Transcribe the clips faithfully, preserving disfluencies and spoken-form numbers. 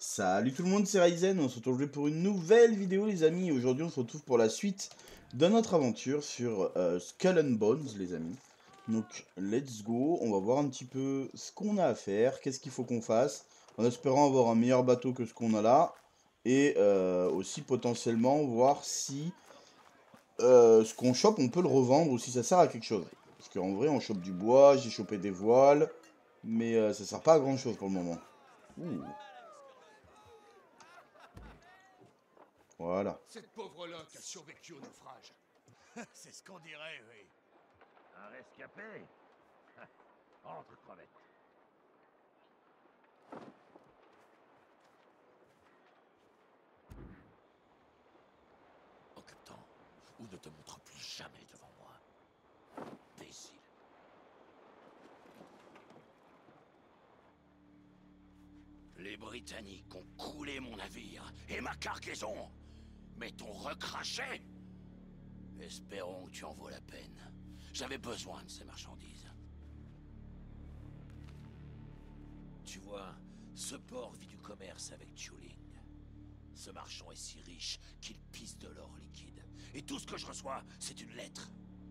Salut tout le monde, c'est Ryzen, on se retrouve pour une nouvelle vidéo les amis. Aujourd'hui on se retrouve pour la suite de notre aventure sur euh, Skull and Bones les amis. Donc let's go, on va voir un petit peu ce qu'on a à faire, qu'est-ce qu'il faut qu'on fasse, en espérant avoir un meilleur bateau que ce qu'on a là. Et euh, aussi potentiellement voir si euh, ce qu'on chope on peut le revendre ou si ça sert à quelque chose. Parce qu'en vrai on chope du bois, j'ai chopé des voiles, mais euh, ça sert pas à grand chose pour le moment. Ouh. Voilà. Cette pauvre Locke a survécu au naufrage. C'est ce qu'on dirait, oui. Un rescapé. Entre, crevette. Occupe-t'en, ou ne te montre plus jamais devant moi. Imbécile. Les Britanniques ont coulé mon navire et ma cargaison. Mais t'ont recraché. Espérons que tu en vaux la peine. J'avais besoin de ces marchandises. Tu vois, ce port vit du commerce avec Tuling. Ce marchand est si riche qu'il pisse de l'or liquide. Et tout ce que je reçois, c'est une lettre.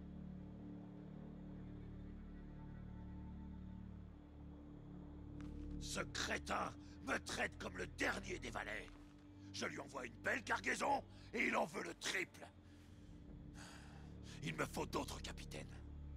Ce crétin me traite comme le dernier des valets. Je lui envoie une belle cargaison et il en veut le triple. Il me faut d'autres capitaines.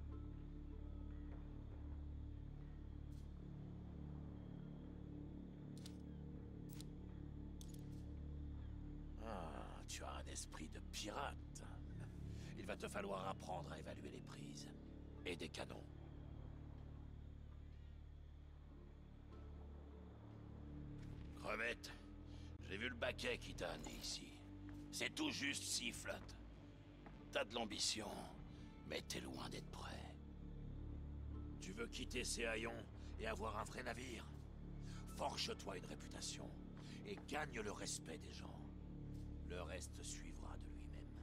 Ah, tu as un esprit de pirate. Il va te falloir apprendre à évaluer les prises. Et des canons. Crevette, j'ai vu le baquet qui t'a amené ici. C'est tout juste six flottes. T'as de l'ambition, mais t'es loin d'être prêt. Tu veux quitter ces haillons et avoir un vrai navire? Forge-toi une réputation et gagne le respect des gens. Le reste suivra de lui-même.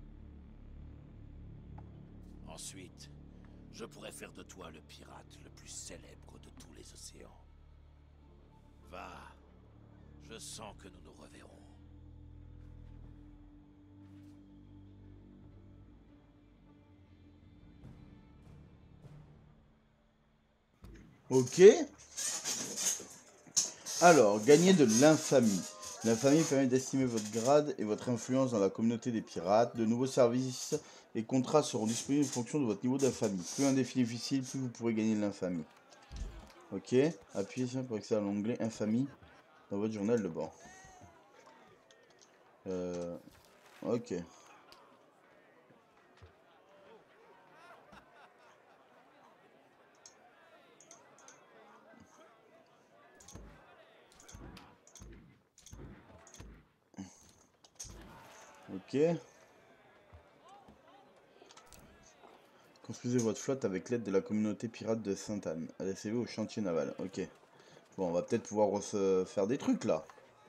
Ensuite, je pourrais faire de toi le pirate le plus célèbre de tous les océans. Va, je sens que nous nous reverrons. Ok. Alors, gagner de l'infamie. L'infamie permet d'estimer votre grade et votre influence dans la communauté des pirates. De nouveaux services et contrats seront disponibles en fonction de votre niveau d'infamie. Plus un défi difficile, plus vous pourrez gagner de l'infamie. Ok. Appuyez sur pour accéder à l'onglet infamie dans votre journal de bord. Euh, ok. Ok. Construisez votre flotte avec l'aide de la communauté pirate de Sainte-Anne. Laissez-vous au chantier naval. Ok. Bon, on va peut-être pouvoir se faire des trucs là.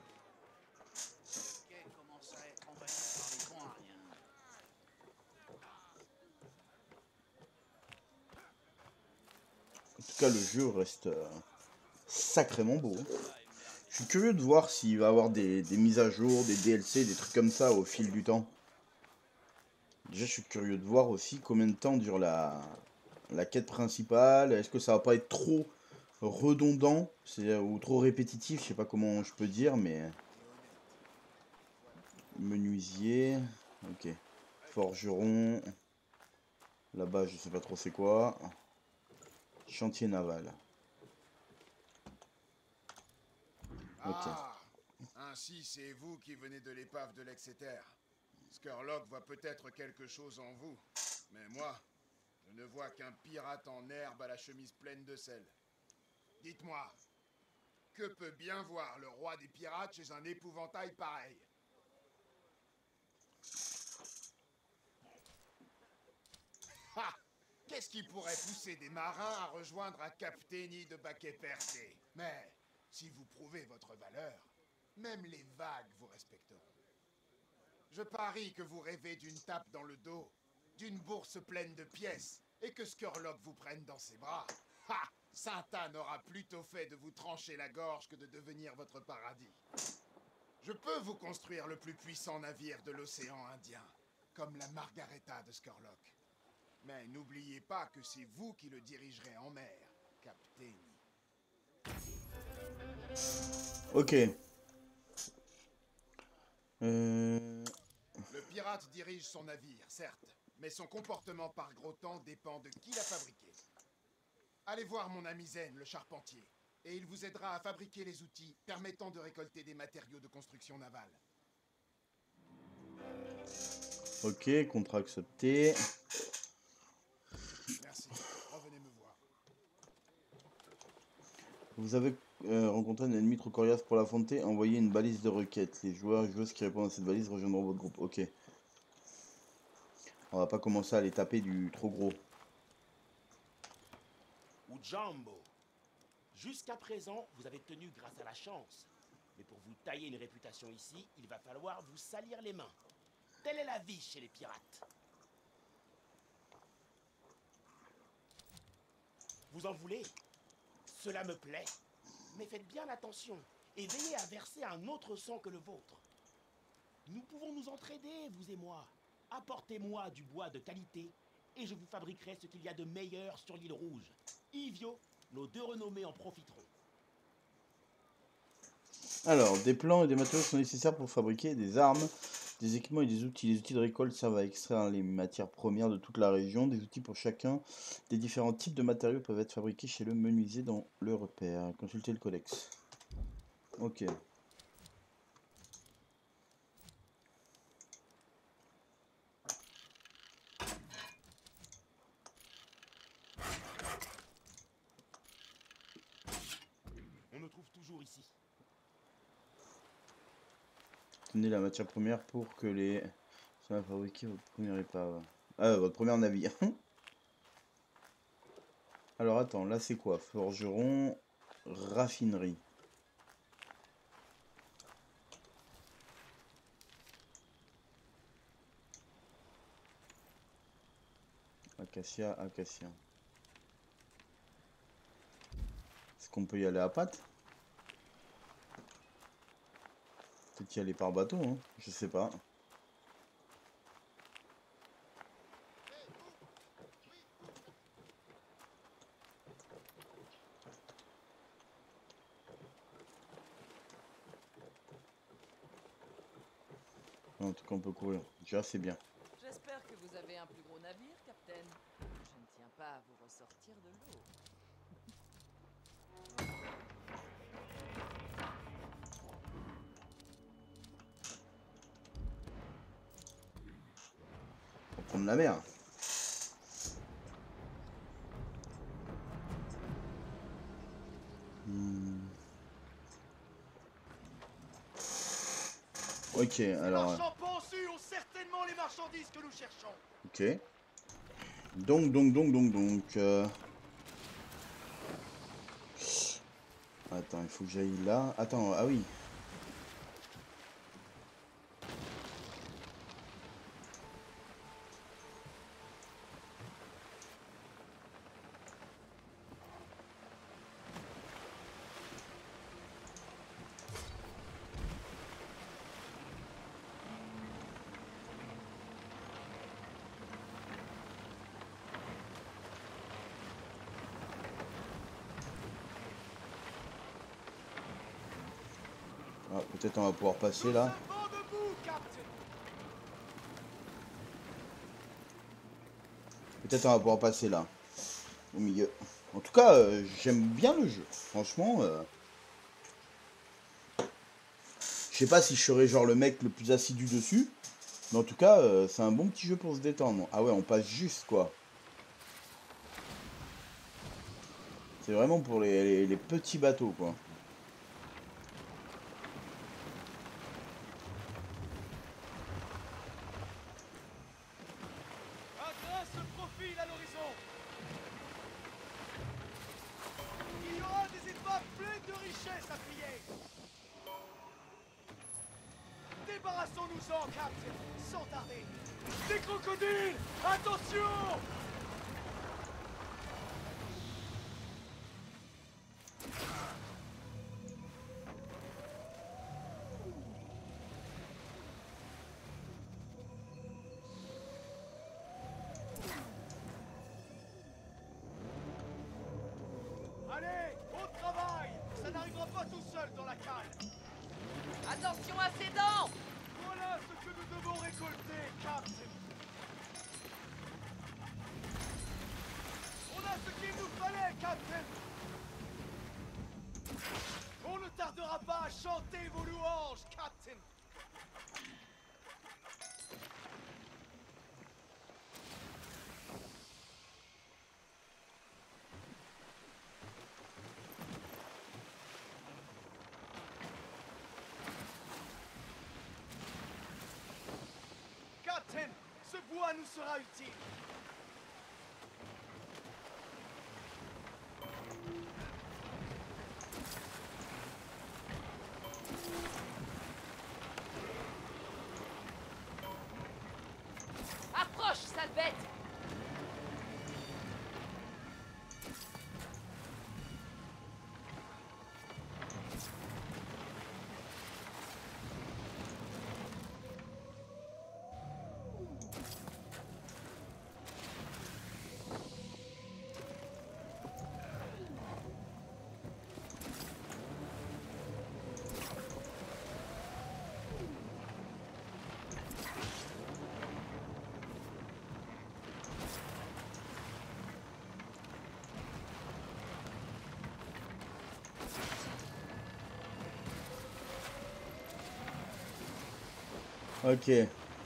En tout cas, le jeu reste euh, sacrément beau. Je suis curieux de voir s'il va y avoir des, des mises à jour, des D L C, des trucs comme ça au fil du temps. Déjà, je suis curieux de voir aussi combien de temps dure la, la quête principale. Est-ce que ça va pas être trop redondant ou trop répétitif? Je sais pas comment je peux dire, mais... Menuisier. Ok. Forgeron. Là-bas, je sais pas trop c'est quoi. Chantier naval. Ok. Ah, ainsi c'est vous qui venez de l'épave de l'Exeter. Skurlock voit peut-être quelque chose en vous, mais moi, je ne vois qu'un pirate en herbe à la chemise pleine de sel. Dites-moi, que peut bien voir le roi des pirates chez un épouvantail pareil? Ha! Qu'est-ce qui pourrait pousser des marins à rejoindre un capitaine de baquet percé? Mais, si vous prouvez votre valeur, même les vagues vous respecteront. Je parie que vous rêvez d'une tape dans le dos, d'une bourse pleine de pièces, et que Skurlock vous prenne dans ses bras. Ha! Saint-Anne aura plutôt fait de vous trancher la gorge que de devenir votre paradis. Je peux vous construire le plus puissant navire de l'océan Indien, comme la Margareta de Skurlock. Mais n'oubliez pas que c'est vous qui le dirigerez en mer, Captain. Ok. Euh... Le pirate dirige son navire, certes, mais son comportement par gros temps dépend de qui l'a fabriqué. Allez voir mon ami Zen, le charpentier, et il vous aidera à fabriquer les outils permettant de récolter des matériaux de construction navale. Ok, contrat accepté. Merci, revenez me voir. Vous avez euh, rencontré un ennemi trop coriace pour l'affronter, envoyez une balise de requête. Les joueurs et joueuses qui répondent à cette balise rejoindront votre groupe. Ok. On va pas commencer à les taper du trop gros. Ou Jumbo. Jusqu'à présent, vous avez tenu grâce à la chance. Mais pour vous tailler une réputation ici, il va falloir vous salir les mains. Telle est la vie chez les pirates. Vous en voulez? Cela me plaît. Mais faites bien attention et veillez à verser un autre sang que le vôtre. Nous pouvons nous entraider, vous et moi. Apportez-moi du bois de qualité et je vous fabriquerai ce qu'il y a de meilleur sur l'île Rouge. Ivio, nos deux renommés en profiteront. Alors, des plans et des matériaux sont nécessaires pour fabriquer des armes, des équipements et des outils. Les outils de récolte servent à extraire les matières premières de toute la région. Des outils pour chacun des différents types de matériaux peuvent être fabriqués chez le menuisier dans le repère. Consultez le codex. Ok. On nous trouve toujours ici. Tenez la matière première pour que les... Ça va fabriquer votre première épave. Ah, votre premier navire. Alors attends, là c'est quoi? Forgeron, raffinerie. Acacia, acacia. Est-ce qu'on peut y aller à pattes? Peut-être y aller par bateau, hein, je sais pas. En tout cas, on peut courir. Déjà, c'est bien. J'espère que vous avez un plus gros navire, Capitaine. Je ne tiens pas à vous ressortir de l'eau. On va prendre la mer. Hmm. Ok, alors... Les marchands pensus ont certainement les marchandises que nous cherchons. Ok. Donc, donc, donc, donc, donc... Euh... Attends, il faut que j'aille là. Attends, ah oui. Ah, peut-être on va pouvoir passer là. Peut-être on va pouvoir passer là. Au milieu. En tout cas, euh, j'aime bien le jeu. Franchement. Euh... Je sais pas si je serai genre le mec le plus assidu dessus. Mais en tout cas, euh, c'est un bon petit jeu pour se détendre. Ah ouais, on passe juste quoi. C'est vraiment pour les, les, les petits bateaux quoi. Débarrassons-nous-en, Captain, sans tarder. Des crocodiles! Attention! Allez, au travail. Ça n'arrivera pas tout seul dans la cale. Attention à ses dents! Voilà ce que nous devons récolter, Captain. On a ce qu'il nous fallait, Captain. On ne tardera pas à chanter vos louanges, Captain. Captain, ce bois nous sera utile. Approche, sale bête! Ok.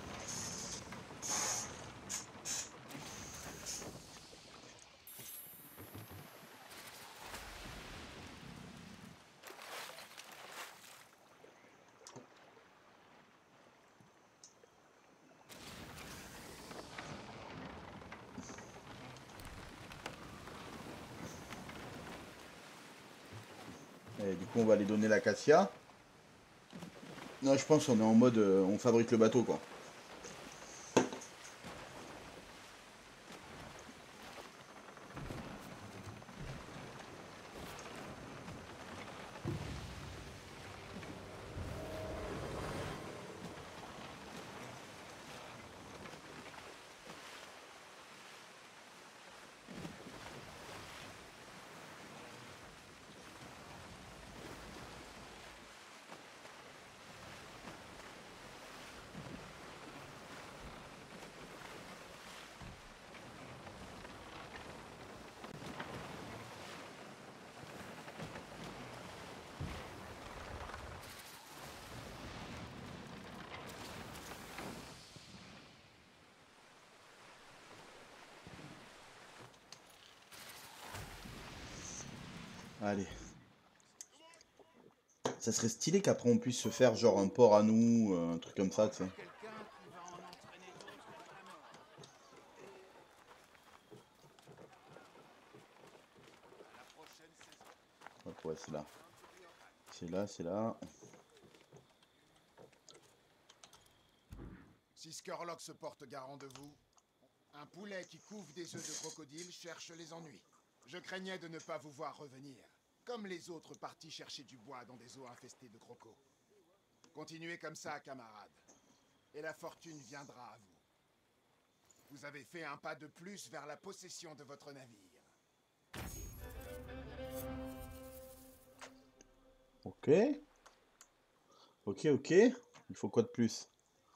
Et du coup, on va aller donner l'acacia. Non, je pense qu'on est en mode euh, on fabrique le bateau, quoi. Allez. Ça serait stylé qu'après on puisse se faire genre un port à nous, euh, un truc comme ça, tu sais. Hop, ouais, c'est là. C'est là, c'est là. Si Skurlock se porte garant de vous, un poulet qui couve des œufs de crocodile cherche les ennuis. Je craignais de ne pas vous voir revenir, comme les autres partis chercher du bois dans des eaux infestées de crocos. Continuez comme ça, camarades, et la fortune viendra à vous. Vous avez fait un pas de plus vers la possession de votre navire. Ok. Ok, ok. Il faut quoi de plus?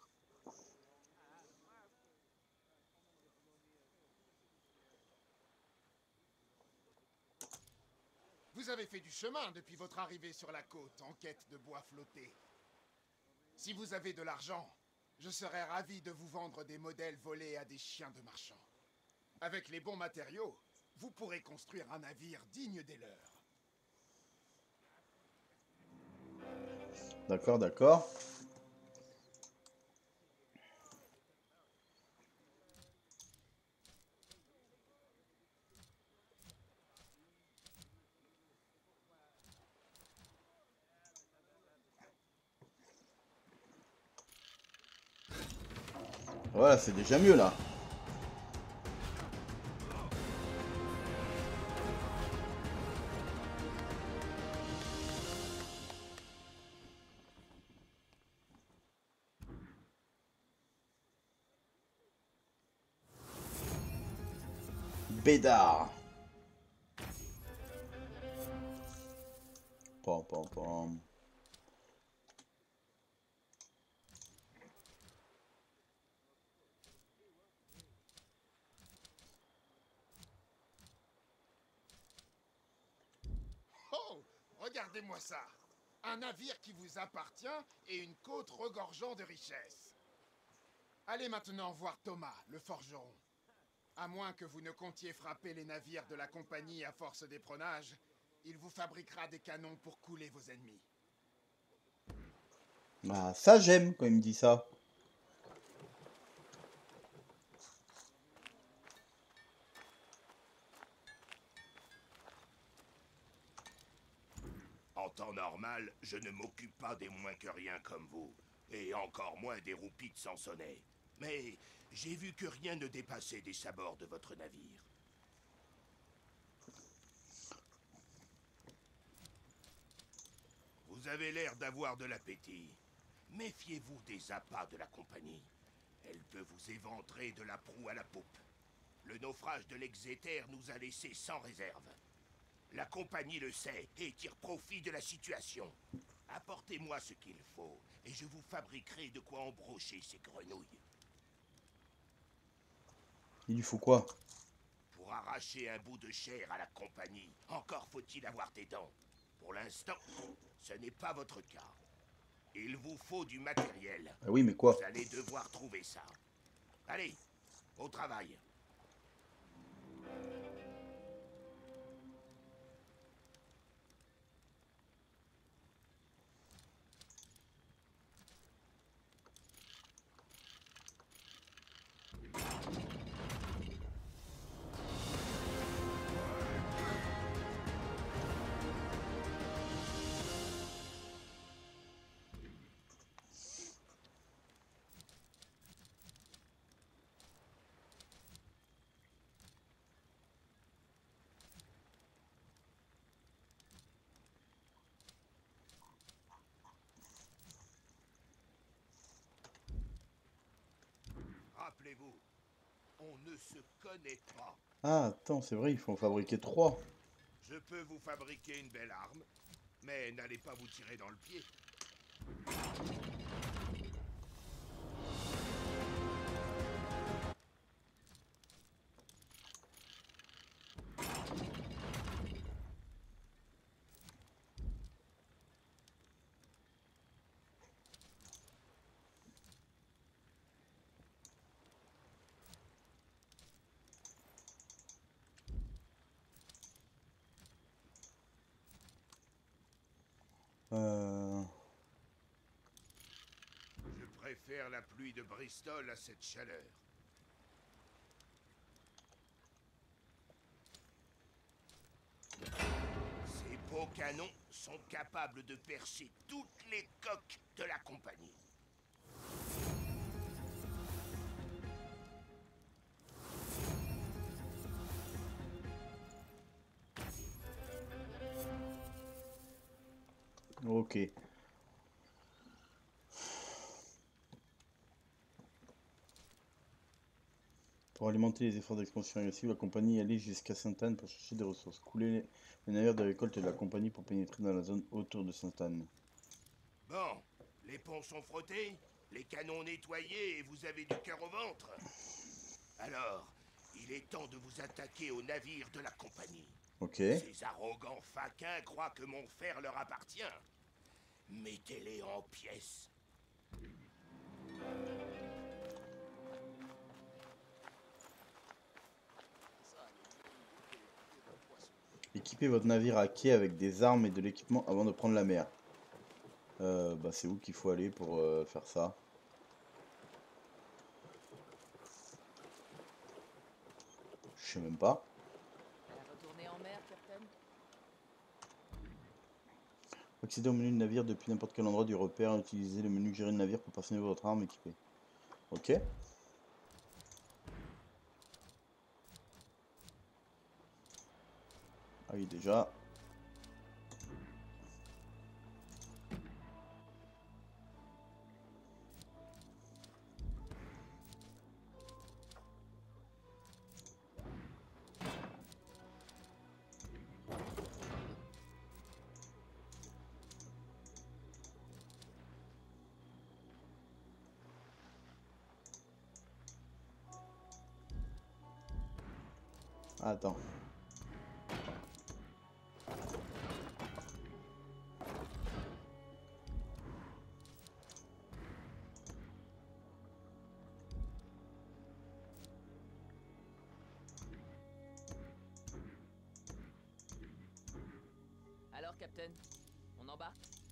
Vous avez fait du chemin depuis votre arrivée sur la côte en quête de bois flotté. Si vous avez de l'argent, je serais ravi de vous vendre des modèles volés à des chiens de marchands. Avec les bons matériaux, vous pourrez construire un navire digne des leurs. D'accord, d'accord. Voilà, c'est déjà mieux là. Bédard. Pam, pam, pam. Oh, regardez-moi ça. Un navire qui vous appartient et une côte regorgeant de richesses. Allez maintenant voir Thomas, le forgeron. À moins que vous ne comptiez frapper les navires de la compagnie à force d'éperonage, il vous fabriquera des canons pour couler vos ennemis. Ah, ça j'aime quand il me dit ça. En temps normal, je ne m'occupe pas des moins que rien comme vous, et encore moins des roupies de Sansonnet. Mais j'ai vu que rien ne dépassait des sabords de votre navire. Vous avez l'air d'avoir de l'appétit. Méfiez-vous des appâts de la compagnie. Elle peut vous éventrer de la proue à la poupe. Le naufrage de l'Exeter nous a laissés sans réserve. La compagnie le sait et tire profit de la situation. Apportez-moi ce qu'il faut, et je vous fabriquerai de quoi embrocher ces grenouilles. Il lui faut quoi? Pour arracher un bout de chair à la compagnie, encore faut-il avoir des dents. Pour l'instant, ce n'est pas votre cas. Il vous faut du matériel. Ah oui, mais quoi? Vous allez devoir trouver ça. Allez, au travail. Rappelez-vous, on ne se connaît pas. Ah, attends, c'est vrai, il faut en fabriquer trois. Je peux vous fabriquer une belle arme, mais n'allez pas vous tirer dans le pied. Euh... Je préfère la pluie de Bristol à cette chaleur. Ces beaux canons sont capables de percer toutes les coques de la compagnie. Ok. Pour alimenter les efforts d'expansion agressive, la compagnie allait jusqu'à Sainte-Anne pour chercher des ressources. Couler les, les navires de récolte de la compagnie pour pénétrer dans la zone autour de Sainte-Anne. Bon, les ponts sont frottés, les canons nettoyés et vous avez du cœur au ventre. Alors, il est temps de vous attaquer aux navires de la compagnie. Ok. Ces arrogants faquins croient que mon fer leur appartient. Mettez-les en pièces. Équipez votre navire à quai avec des armes et de l'équipement avant de prendre la mer. Euh, bah c'est où qu'il faut aller pour euh, faire ça? Je sais même pas. Retourner en mer, Captain. Accéder au menu de navire depuis n'importe quel endroit du repère. Utilisez le menu gérer le navire pour passionner votre arme équipée. Ok. Ah oui, déjà. Attends. Alors, Captain, on embarque?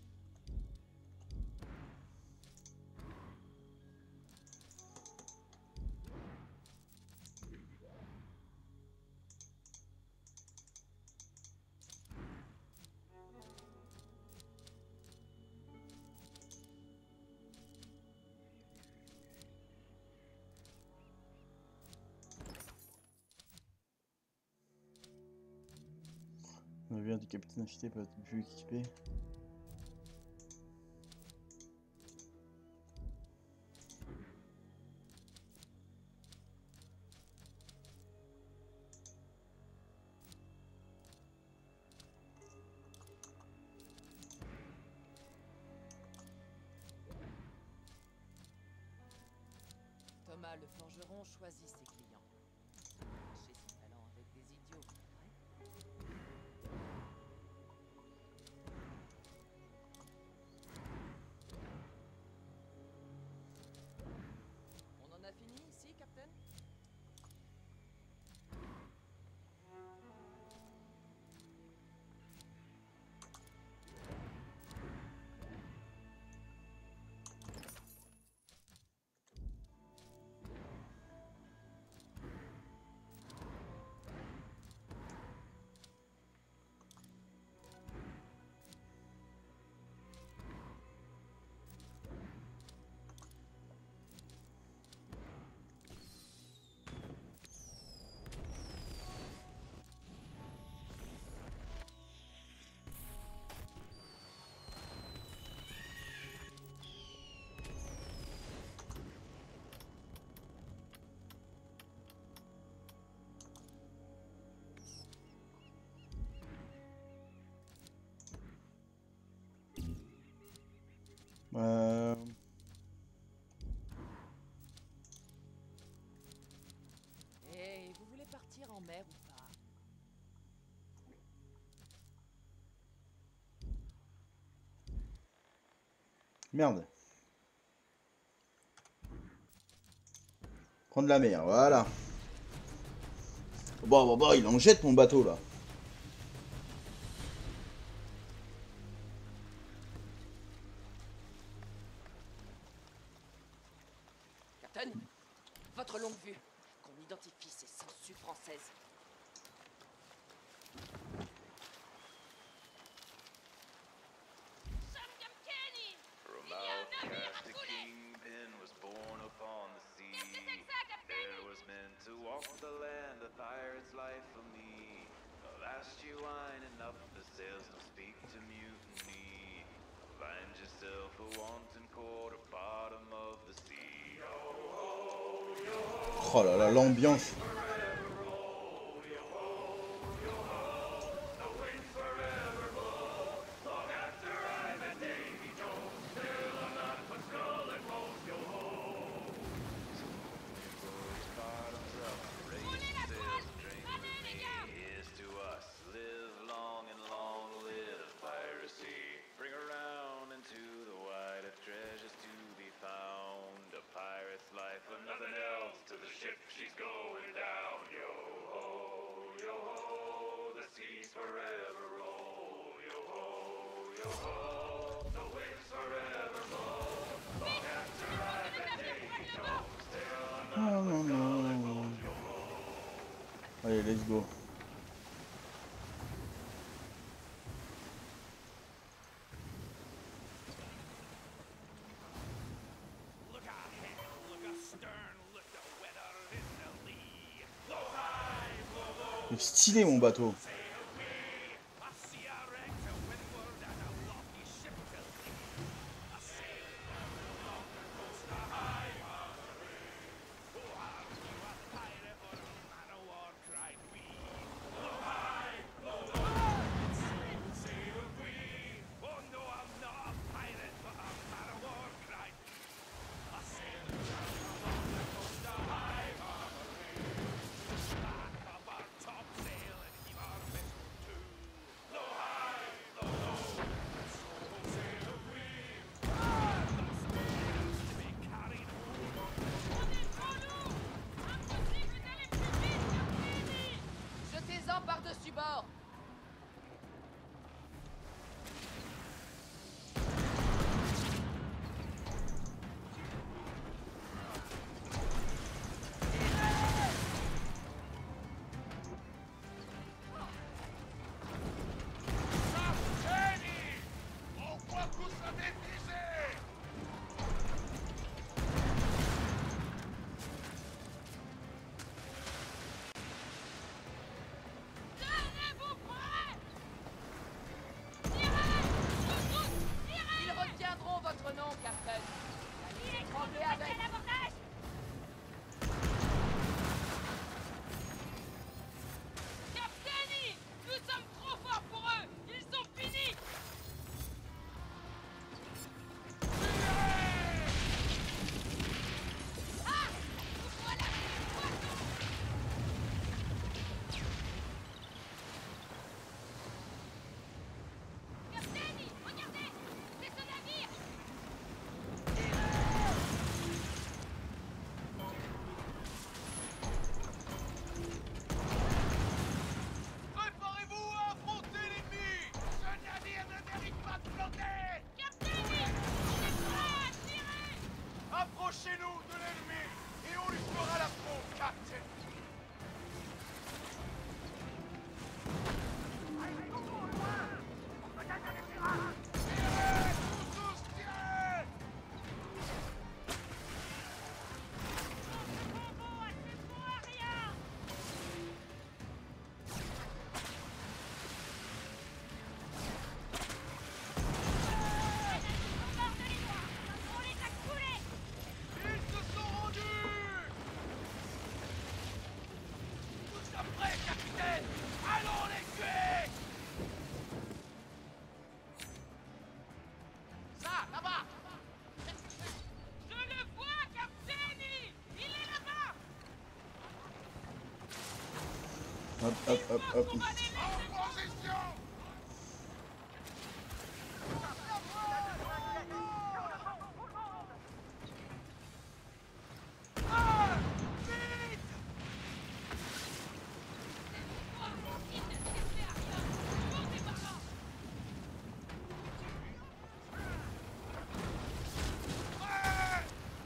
On a vu un du capitaine affûté peut être plus équipé. Thomas le forgeron choisit ses clients. Chez ses talents avec des idiots, vrai? On en a fini ici, Captain? Euh... Hey, vous voulez partir en mer ou pas? Merde. Prendre la mer, voilà. Bon, bon, bon, il en jette mon bateau là. Captain, votre longue vue. Qu'on identifie ces sangsues françaises. From outcast the kingpin was born upon the sea. There was meant to walk the land, a pirate's life for me. Last you winding up the sails, don't speak to mutiny. Find yourself a wanton quarter bottom of the sea. Oh là là, l'ambiance. Here's to us, live long and long live piracy. Bring around into the wide of treasures to be found. A pirate's life or nothing else to the ship she's going down. Yo ho, yo ho, the seas forever roll. Yo ho, yo ho, the waves forever roll. Long after I've been taking home, still I'm not forgotten. Allez, let's go. Look ahead, look astern, look the weather in the lee. Il est stylé mon bateau. I see a wreck to windward and a lofty ship to lee. A sail along the coast of high Margery. Who are you, a pirate or a man of war? Cried we. Blow high, blow low, sail, sail we. Oh no, I'm not a pirate, but a man of war. Cried we. A sail along the coast of high Margery. Back of our top non, Captain. Allez, étrangler avec. Capitaine, nous sommes trop forts pour eux. Ils sont finis. Ah, voilà les poissons. Capitaine, regardez, c'est ce navire. Préparez-vous à affronter l'ennemi. Ce navire ne mérite pas de flotter. Capitaine, on est prêts à tirer. Approchez-nous de l'ennemi et on lui fera l'affront, Captain. Tirez, tous, tous, tirez. Ils se sont rendus. Tout ça prêt, capitaine. Allons les tuer. Ça, là-bas. Je le vois, Capitaine. Il est là-bas. Hop, hop, hop, hop. On va les En position. Ah, vite. Il ne servait à rien. Montez par là. Prêt.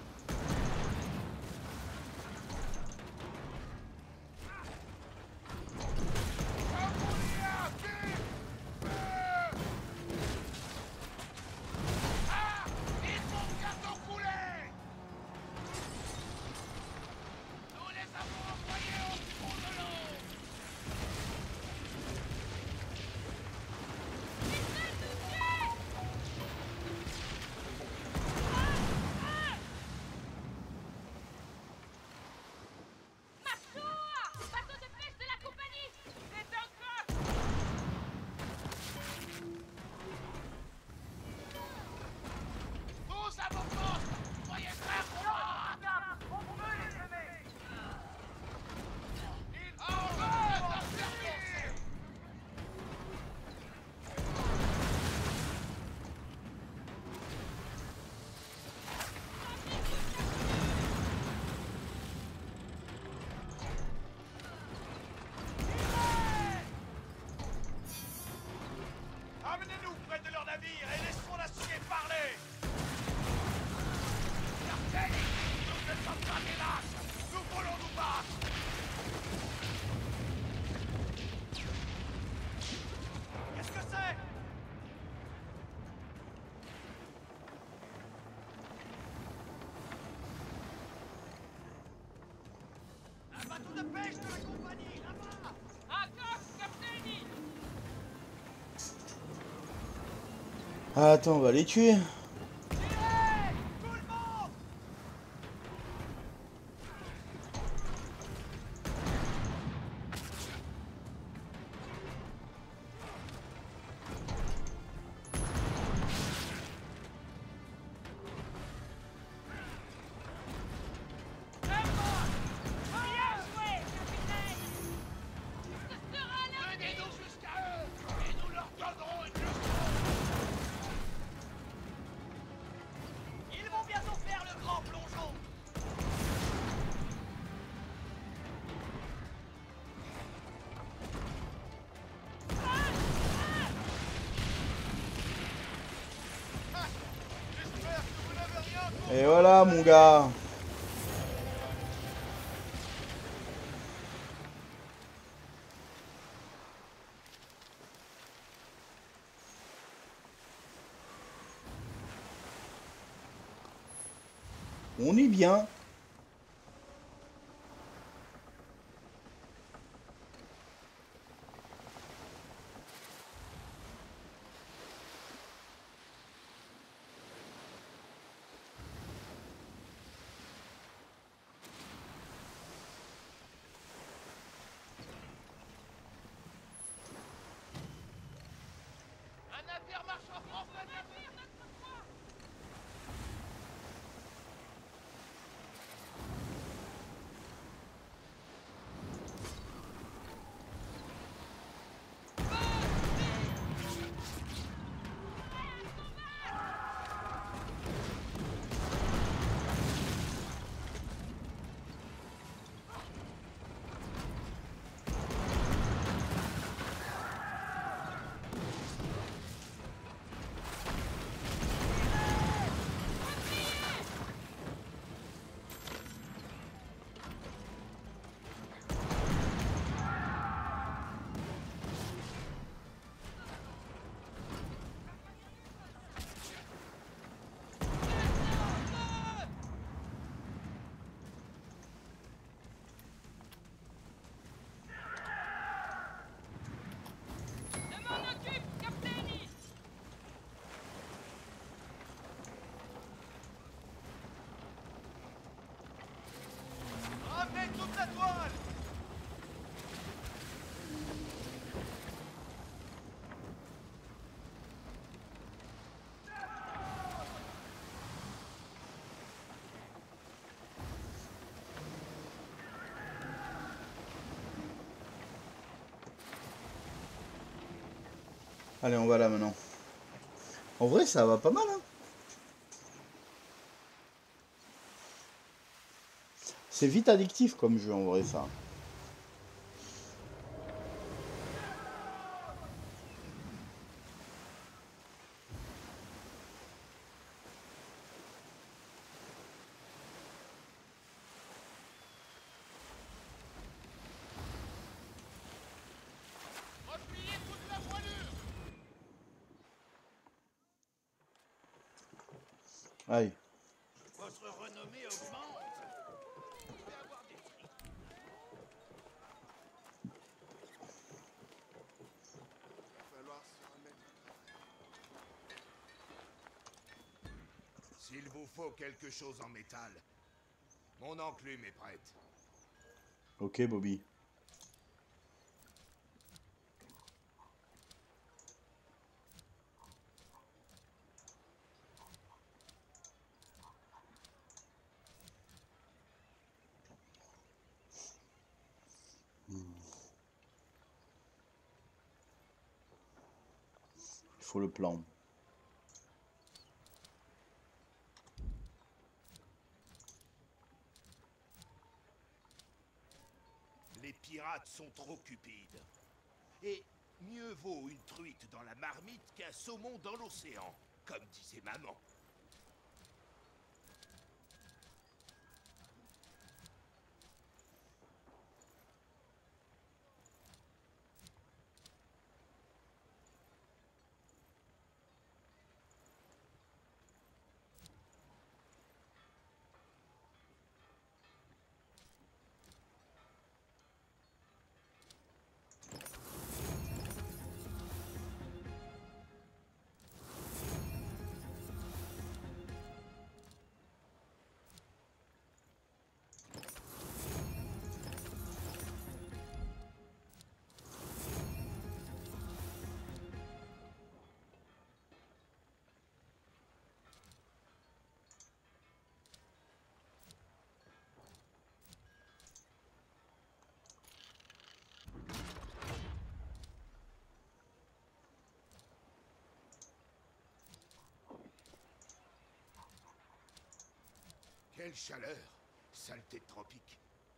Camoulia, vite. Feu. Ah, ils vont bientôt couler. Nous les avons envoyés au fond de l'eau. Massour, bateau de pêche de la compagnie. C'est un coq. Tous à vos postes. Soyez prêts pour moi. On peut les aimer. En route, en service. Amenez-nous près de leur navire et laissons l'acier parler. Capitaine, nous ne sommes pas des lâches. Nous voulons nous battre. Qu'est-ce que c'est? Un bateau de pêche de la compagnie, là-bas. Un coq, Capitaine. Ah, attends, on va les tuer. Tirez, tout le monde. Bien joué, Capitaine. Ce sera l'un des Menez-nous jusqu'à eux et nous leur donnerons une leçon. Ils vont bientôt faire le grand plongeon. Ah, j'espère que vous n'avez rien contre. Et voilà, mon gars. On est bien. Ramenez toute la toile! Allez, on va là maintenant. En vrai, ça va pas mal, hein. C'est vite addictif comme jeu, en vrai, ça. Repliez toute la voilure! Aïe. Votre renommée augmente. Vous devez avoir des prix. Falloir se remettre au travail. S'il vous faut quelque chose en métal, mon enclume est prête. Ok, Bobby. Il faut le plan. Les pirates sont trop cupides. Et mieux vaut une truite dans la marmite qu'un saumon dans l'océan, comme disait maman. Quelle chaleur! Saleté de tropique.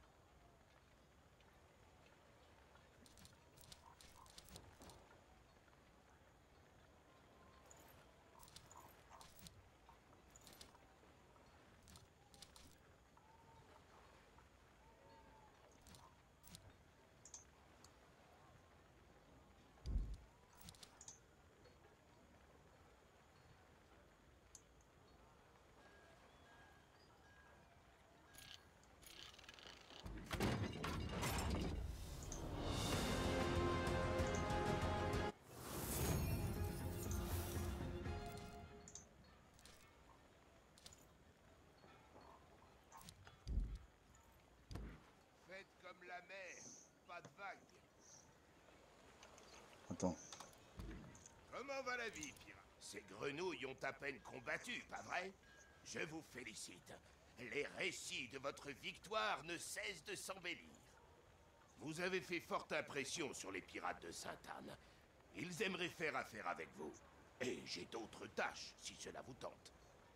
Faites comme la mer, pas de vagues. Attends. Comment va la vie, pirate? Ces grenouilles ont à peine combattu, pas vrai? Je vous félicite. Les récits de votre victoire ne cessent de s'embellir. Vous avez fait forte impression sur les pirates de Sainte-Anne. Ils aimeraient faire affaire avec vous. Et j'ai d'autres tâches, si cela vous tente.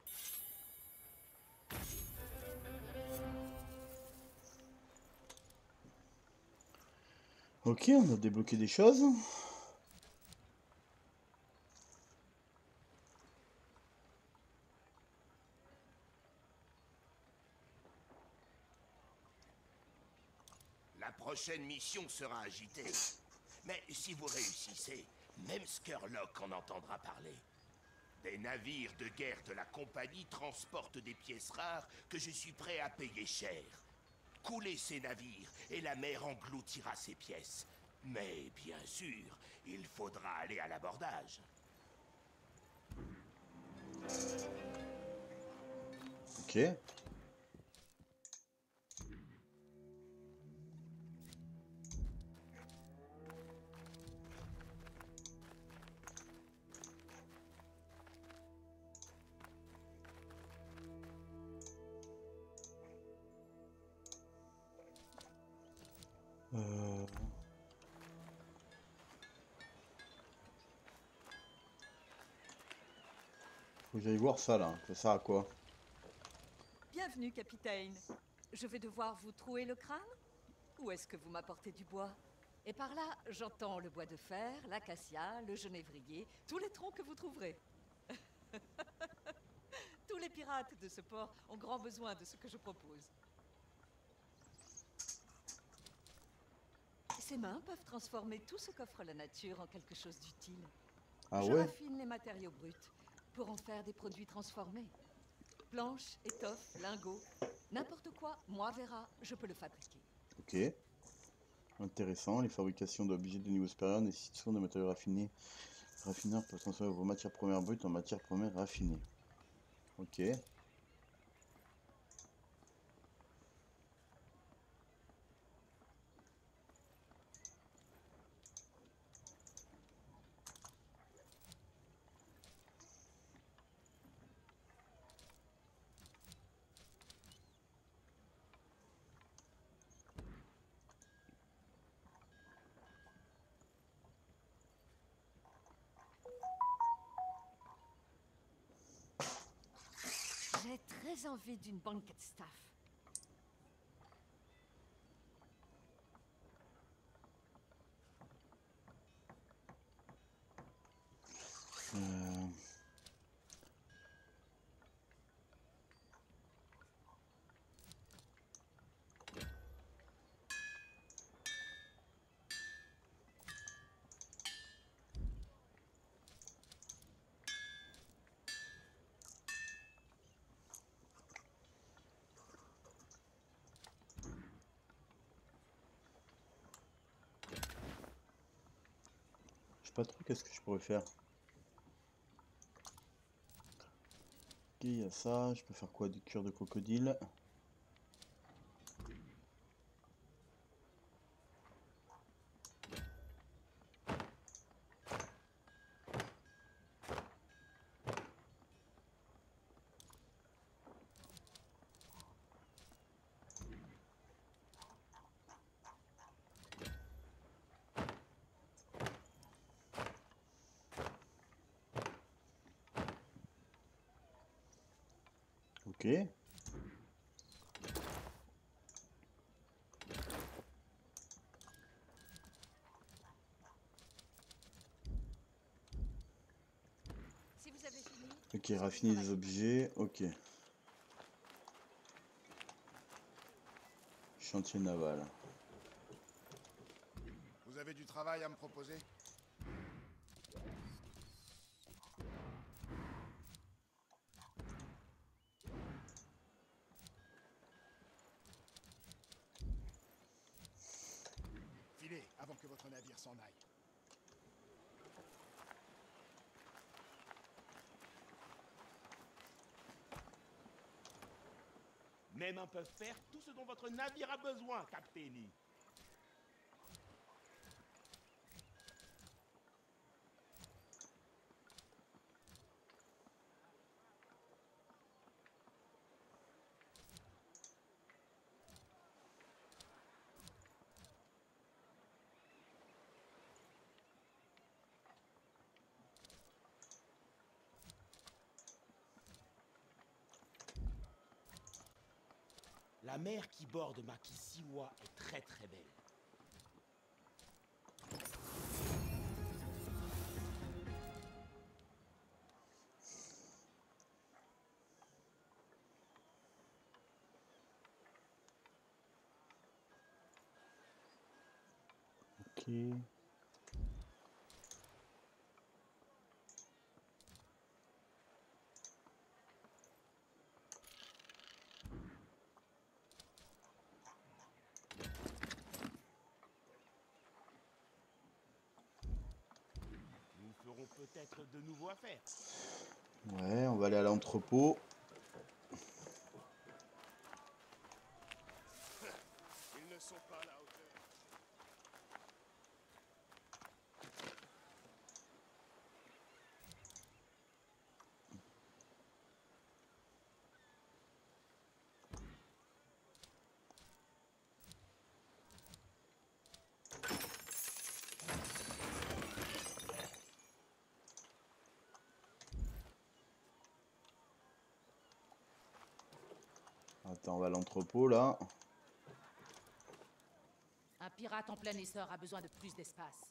Ok, on a débloqué des choses. La prochaine mission sera agitée. Mais si vous réussissez, même Skurlock en entendra parler. Des navires de guerre de la compagnie transportent des pièces rares que je suis prêt à payer cher. Coulez ces navires et la mer engloutira ces pièces. Mais bien sûr, il faudra aller à l'abordage. Ok. Euh... Faut que j'aille voir ça là. Ça sert à quoi? Bienvenue, capitaine. Je vais devoir vous trouer le crâne? Ou est-ce que vous m'apportez du bois? Et par là, j'entends le bois de fer, l'acacia, le genévrier, tous les troncs que vous trouverez. Tous les pirates de ce port ont grand besoin de ce que je propose. Ces mains peuvent transformer tout ce qu'offre la nature en quelque chose d'utile. Ah je ouais? raffine les matériaux bruts pour en faire des produits transformés. Planches, étoffes, lingots, n'importe quoi, moi verra, je peux le fabriquer. Ok. Intéressant. Les fabrications d'objets de niveau supérieur nécessitent souvent des matériaux raffinés. Raffineurs peuvent transformer vos matières premières brutes en matières premières raffinées. Ok. J'ai très envie d'une banquette staff. Euh... Je sais pas trop qu'est-ce que je pourrais faire. Ok, il y a ça. Je peux faire quoi? Du cuir de crocodile. Ok. Si vous avez fini... Ok, raffiner des objets. Ok. Chantier naval. Vous avez du travail à me proposer? Filez avant que votre navire s'en aille. Mes mains peuvent faire tout ce dont votre navire a besoin, Capitaine. La mer qui borde Makisiwa est très très belle. Ok. Nous ferons peut-être de nouveau affaire. Ouais, on va aller à l'entrepôt. Ils ne sont pas à la hauteur. Attends, on va à l'entrepôt là. Un pirate en plein essor a besoin de plus d'espace.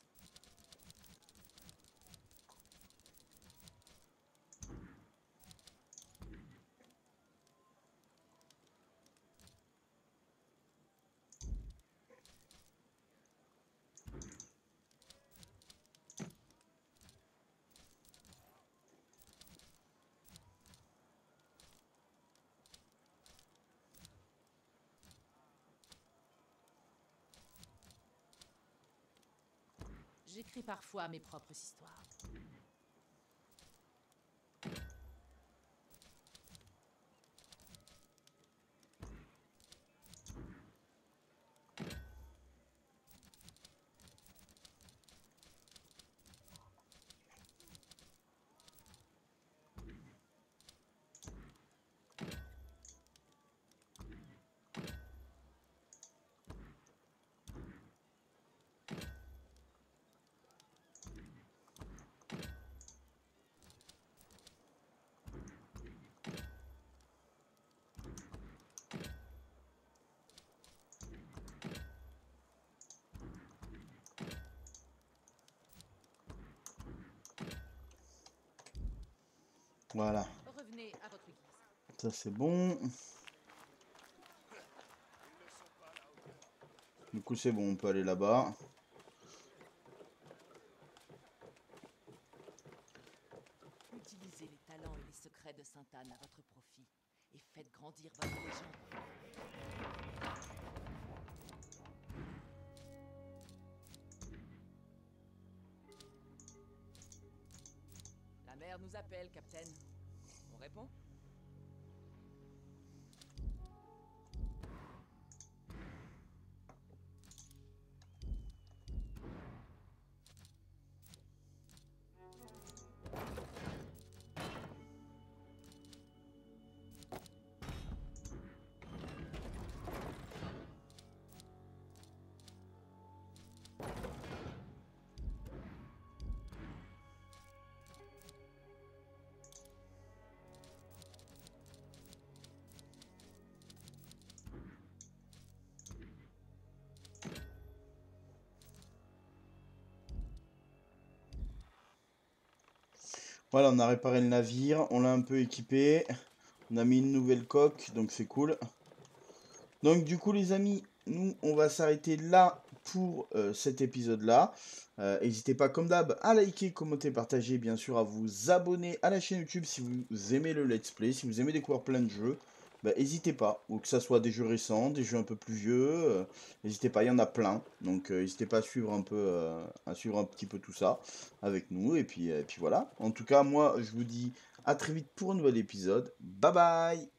J'écris parfois mes propres histoires. Voilà. Revenez à votre guise. Ça c'est bon. Du coup c'est bon, on peut aller là-bas. Utilisez les talents et les secrets de Sainte-Anne à votre profit et faites grandir votre légende. La mer nous appelle, Capitaine. On répond? Voilà, on a réparé le navire, on l'a un peu équipé. On a mis une nouvelle coque, donc c'est cool. Donc du coup les amis, nous on va s'arrêter là pour euh, cet épisode-là. Euh, N'hésitez pas comme d'hab à liker, commenter, partager, bien sûr à vous abonner à la chaîne YouTube si vous aimez le let's play, si vous aimez découvrir plein de jeux. Bah, n'hésitez pas, ou que ça soit des jeux récents, des jeux un peu plus vieux, euh, n'hésitez pas, il y en a plein, donc euh, n'hésitez pas à suivre un peu, euh, à suivre un petit peu tout ça avec nous, et puis, et puis voilà. En tout cas, moi, je vous dis à très vite pour un nouvel épisode, bye bye.